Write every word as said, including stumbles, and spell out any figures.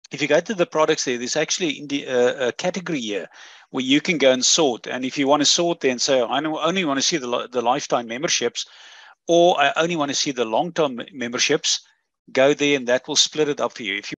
if you go to the products there, there's actually in the, uh, a category here where you can go and sort. And if you want to sort there and say, I only want to see the, the lifetime memberships, or I only want to see the long-term memberships, go there and that will split it up for you. If you